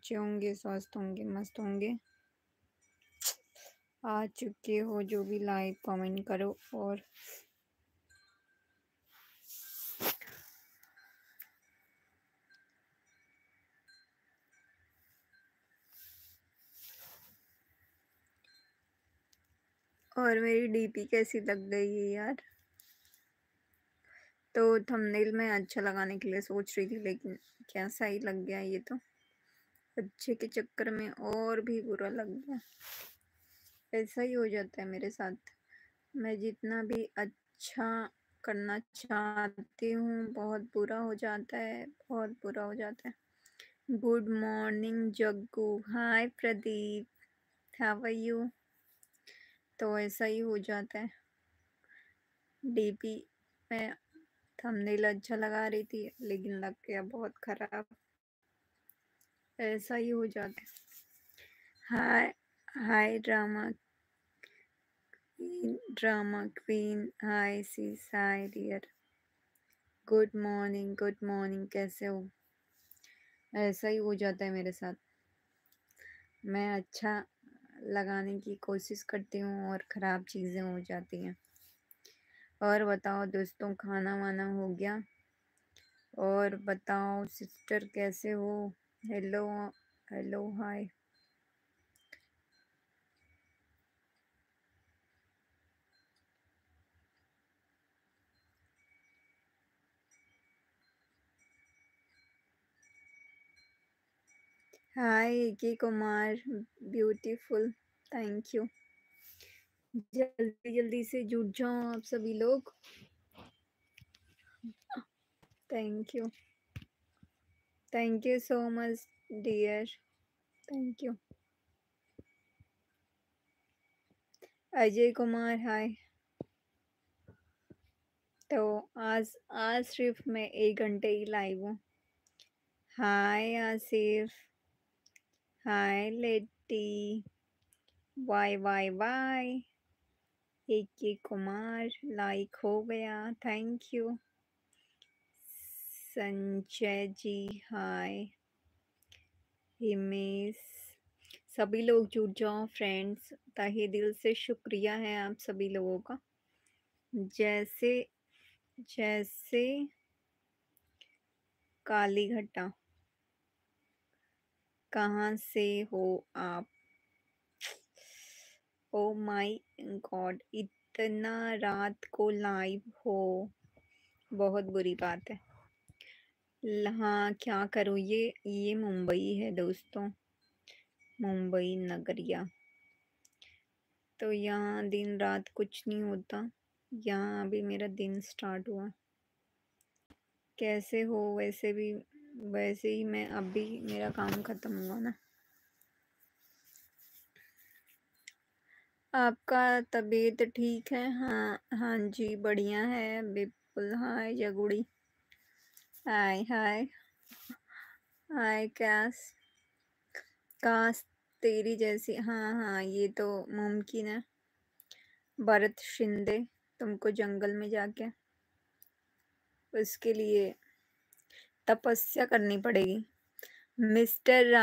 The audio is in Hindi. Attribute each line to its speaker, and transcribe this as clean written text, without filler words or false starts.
Speaker 1: अच्छे होंगे, स्वस्थ होंगे, मस्त होंगे। आ चुके हो जो भी लाइक कमेंट करो और मेरी डीपी कैसी लग गई है यार। तो थंबनेल में अच्छा लगाने के लिए सोच रही थी, लेकिन कैसा ही लग गया ये तो। अच्छे के चक्कर में और भी बुरा लग गया। ऐसा ही हो जाता है मेरे साथ। मैं जितना भी अच्छा करना चाहती हूँ बहुत बुरा हो जाता है, बहुत बुरा हो जाता है। Good morning Jaggu. Hi Pradeep, how are you. तो ऐसा ही हो जाता है। डीपी में थंबनेल अच्छा लगा रही थी, लेकिन लग गया बहुत खराब। ऐसा ही हो जाता है। Hi hi drama queen. Hi sis, hi dear. Good morning, कैसे हो। ऐसा ही हो जाता है मेरे साथ। मैं अच्छा लगाने की कोशिश करती हूँ और ख़राब चीज़ें हो जाती हैं। और बताओ दोस्तों, खाना वाना हो गया। और बताओ सिस्टर कैसे हो। Hello hello hi. हाय के कुमार, ब्यूटीफुल, थैंक यू। जल्दी जल्दी से जुड़ जाओ आप सभी लोग। Thank you so much dear, thank you. Ajay Kumar hi. तो आज आज सिर्फ मैं 1 घंटे ही लाइव हूँ। हाय आसिफ, हाय लेटी, वाई वाई वाई। के कुमार लाइक हो गया, thank you. Sanjay ji hi. Himesh, सभी लोग जुड़ जाओ फ्रेंड्स। तहे दिल से शुक्रिया है आप सभी लोगों का। जैसे जैसे काली घटा, कहाँ से हो आप। ओ माय गॉड, इतना रात को लाइव हो, बहुत बुरी बात है। हाँ क्या करूँ, ये मुंबई है दोस्तों, मुंबई नगरिया। तो यहाँ दिन रात कुछ नहीं होता। यहाँ अभी मेरा दिन स्टार्ट हुआ। कैसे हो। वैसे ही मैं अभी मेरा काम खत्म हुआ ना। आपका तबीयत ठीक है। हाँ हाँ जी बढ़िया है बिल्कुल। हाय जगुड़ी, हाय हाय हाय काश तेरी जैसी। हाँ हाँ ये तो मुमकिन है। भरत शिंदे, तुमको जंगल में जाके उसके लिए तपस्या करनी पड़ेगी। मिस्टर